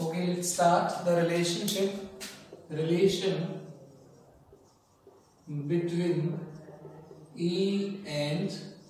Okay, let's start the relation between E and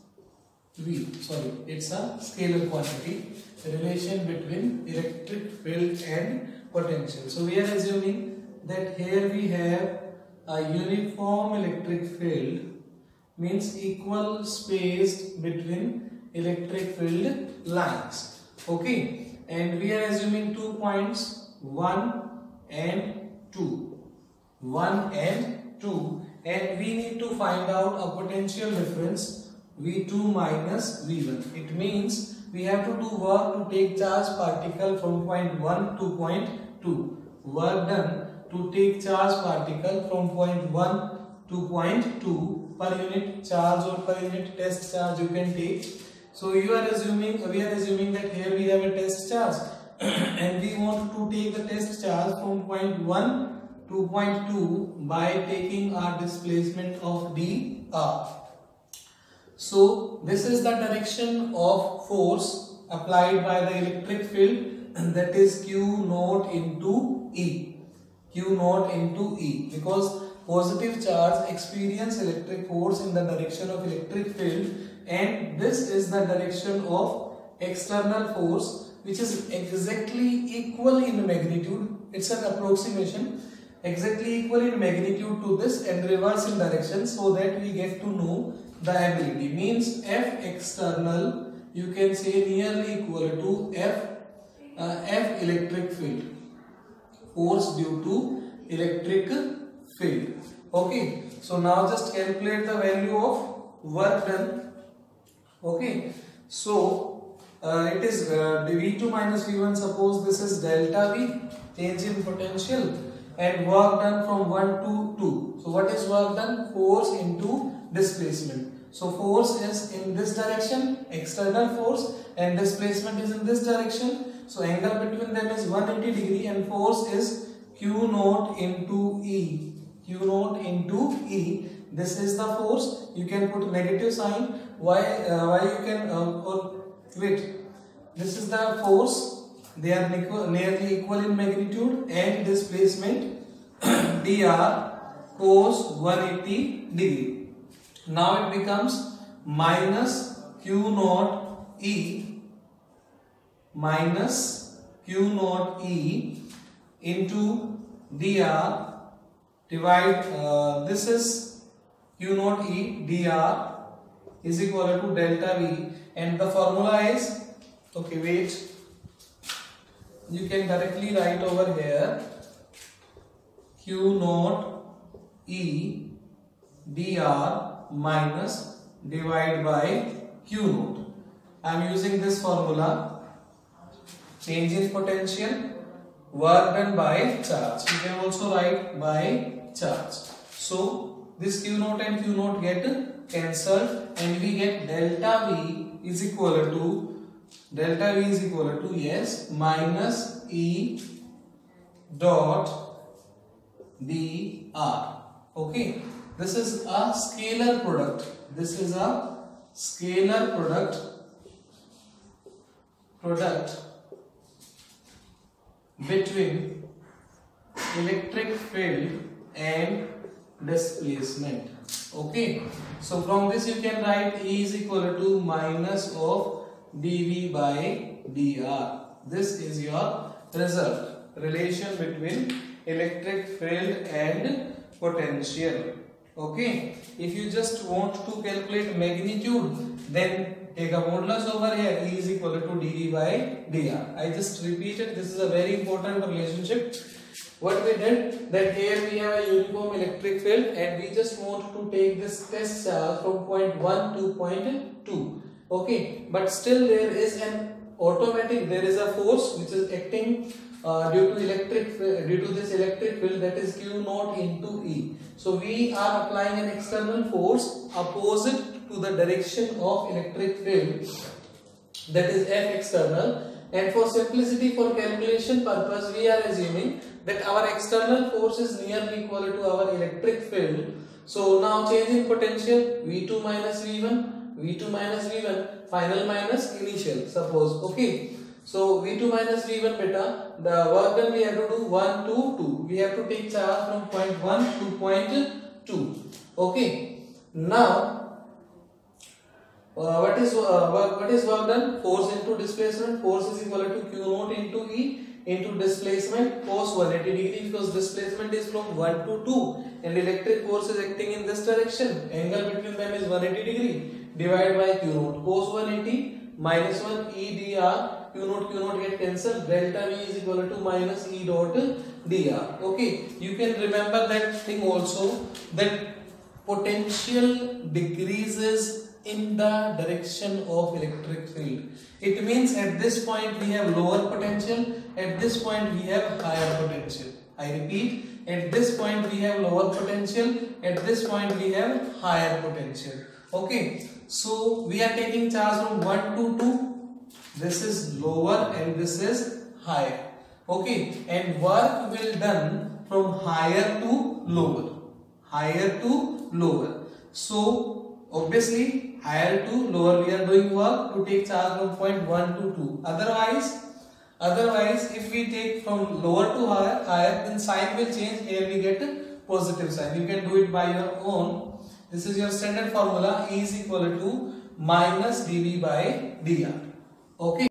V. Sorry, it's a scalar quantity. The relation between electric field and potential. So we are assuming that here we have a uniform electric field, means equal spaced between electric field lines. Okay, and we are assuming 2 points 1 and 2, 1 and 2, and we need to find out a potential difference V2 minus V1. It means we have to do work to take charge particle from point 1 to point 2. Work done to take charge particle from point 1 to point 2 per unit charge or per unit test charge you can take. So we are assuming that here we have a test charge and we want to take the test charge from point 1 to point 2 by taking our displacement of dr. So this is the direction of force applied by the electric field, and that is Q naught into E. Q naught into E, because positive charge experience electric force in the direction of electric field, and this is the direction of external force, which is exactly equal in magnitude. It's an approximation, exactly equal in magnitude to this and reverse in direction, so that we get to know the ability. Means F external you can say nearly equal to F electric field, force due to electric field. Okay, so now just calculate the value of work done. Okay, so it is V2 minus V1. Suppose this is delta V, change in potential, and work done from 1 to 2. So what is work done? Force into displacement. So force is in this direction, external force, and displacement is in this direction. So angle between them is 180 degree, and force is Q naught into E. Q naught into E. This is the force. You can put negative sign. Why you can wait. This is the force. They are nearly equal in magnitude, and displacement dr cos 180 degree. Now it becomes minus Q naught E into dr divide this is Q naught E dr is equal to delta V, and the formula is, okay, wait, you can directly write over here Q naught E dr minus divide by Q naught. I am using this formula, change in potential, work done by charge. You can also write by charge. So this Q naught and Q naught get cancelled, and we get delta V is equal to yes minus E dot dr. Okay, this is a scalar product. This is a scalar product between electric field and displacement. Okay, so from this you can write E is equal to minus of dV by dr. This is your result, relation between electric field and potential. Okay, if you just want to calculate magnitude, then take a modulus over here. E is equal to dV by dr. I just repeated, this is a very important relationship. What we did, that here we have a uniform electric field, and we just want to take this test charge from point 1 to point 2. Okay, but still there is a force which is acting due to this electric field, that is Q naught into E. So we are applying an external force opposite to the direction of electric field, that is F external, and for simplicity, for calculation purpose, we are assuming that our external force is nearly equal to our electric field. So now change in potential, V2 minus V1, final minus initial, suppose. Okay, So V2 minus V1 beta, the work done we have to do 1 to 2. We have to take charge from point 1 to point 2. Okay. Now what is work done? Force into displacement. Force is equal to Q naught into E into displacement cos 180 degree, because displacement is from 1 to 2 and electric force is acting in this direction. Angle between them is 180 degree. Divided by Q naught. Cos 180 minus 1 E dr. Q naught get cancelled. Delta V is equal to minus E dot dr. Okay. You can remember that thing also, that potential decreases in the direction of electric field. It means at this point we have lower potential, at this point we have higher potential. I repeat, at this point we have lower potential, at this point we have higher potential. Okay, so we are taking charge from 1 to 2. This is lower and this is higher. Okay, and work will done from higher to lower. Higher to lower. So obviously higher to lower we are doing work to take charge from point 1 to 2. Otherwise if we take from lower to higher, then sign will change. Here we get positive sign. You can do it by your own. This is your standard formula. E is equal to minus dV by dr. Okay.